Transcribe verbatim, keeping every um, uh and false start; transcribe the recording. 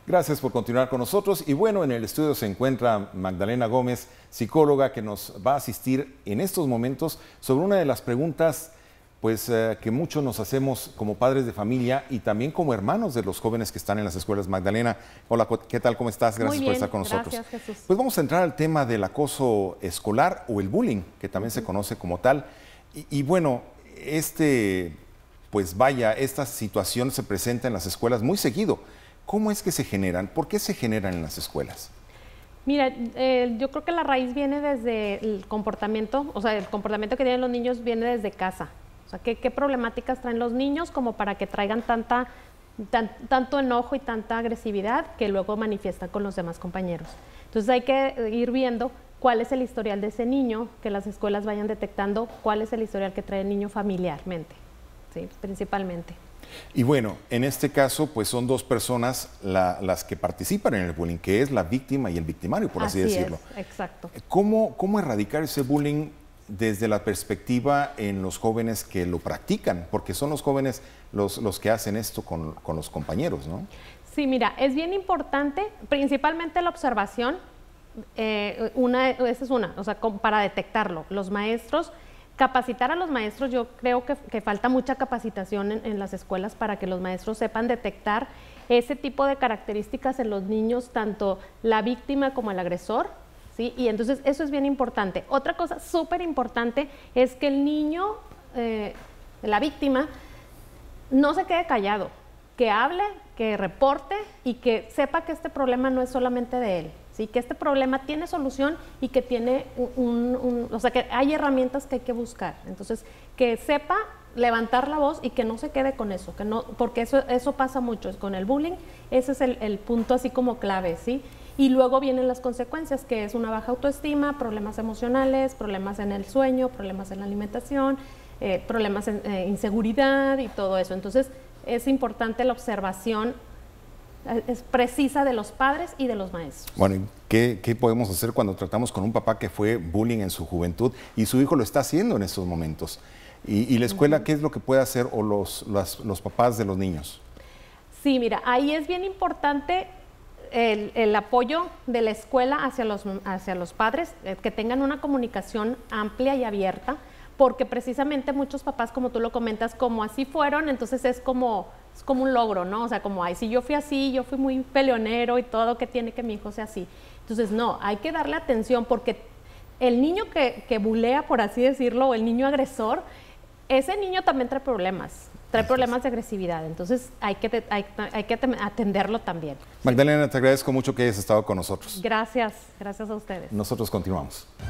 Gracias por continuar con nosotros. Y bueno, en el estudio se encuentra Magdalena Gómez, psicóloga, que nos va a asistir en estos momentos sobre una de las preguntas pues, eh, que muchos nos hacemos como padres de familia y también como hermanos de los jóvenes que están en las escuelas. Magdalena, hola, ¿qué tal? ¿Cómo estás? Gracias Muy bien, por estar con nosotros. Gracias, Jesús. Pues vamos a entrar al tema del acoso escolar o el bullying, que también uh-huh. se conoce como tal. Y, y bueno, este, pues vaya, esta situación se presenta en las escuelas muy seguido. ¿Cómo es que se generan? ¿Por qué se generan en las escuelas? Mira, eh, yo creo que la raíz viene desde el comportamiento, o sea, el comportamiento que tienen los niños viene desde casa. O sea, ¿qué, qué problemáticas traen los niños como para que traigan tanta, tan, tanto enojo y tanta agresividad que luego manifiestan con los demás compañeros? Entonces hay que ir viendo cuál es el historial de ese niño, que las escuelas vayan detectando cuál es el historial que trae el niño familiarmente, ¿sí? Principalmente. Y bueno, en este caso, pues son dos personas la, las que participan en el bullying, que es la víctima y el victimario, por así, así decirlo. Es, exacto. ¿Cómo, ¿Cómo erradicar ese bullying desde la perspectiva en los jóvenes que lo practican? Porque son los jóvenes los, los que hacen esto con, con los compañeros, ¿no? Sí, mira, es bien importante, principalmente la observación, eh, una, esa es una, o sea, para detectarlo. Los maestros... Capacitar a los maestros, yo creo que, que falta mucha capacitación en, en las escuelas para que los maestros sepan detectar ese tipo de características en los niños, tanto la víctima como el agresor, ¿sí? Y entonces eso es bien importante. Otra cosa súper importante es que el niño, eh, la víctima, no se quede callado, que hable, que reporte y que sepa que este problema no es solamente de él. ¿Sí? Que este problema tiene solución y que tiene un, un, o sea, que hay herramientas que hay que buscar. Entonces, que sepa levantar la voz y que no se quede con eso, que no, porque eso, eso pasa mucho con el bullying, ese es el, el punto así como clave, ¿sí? Y luego vienen las consecuencias, que es una baja autoestima, problemas emocionales, problemas en el sueño, problemas en la alimentación, eh, problemas en eh, inseguridad y todo eso. Entonces, es importante la observación es precisa de los padres y de los maestros. Bueno, ¿y qué, qué podemos hacer cuando tratamos con un papá que fue bullying en su juventud y su hijo lo está haciendo en estos momentos? ¿Y, y la escuela uh-huh. qué es lo que puede hacer o los, los, los papás de los niños? Sí, mira, ahí es bien importante el, el apoyo de la escuela hacia los, hacia los padres, eh, que tengan una comunicación amplia y abierta, porque precisamente muchos papás, como tú lo comentas, como así fueron, entonces es como, es como un logro, ¿no? O sea, como, ay, si yo fui así, yo fui muy peleonero y todo, que tiene que mi hijo sea así. Entonces, no, hay que darle atención porque el niño que, que bulea, por así decirlo, o el niño agresor, ese niño también trae problemas, trae problemas de agresividad, entonces hay que, hay, hay que atenderlo también. Magdalena, te agradezco mucho que hayas estado con nosotros. Gracias, gracias a ustedes. Nosotros continuamos.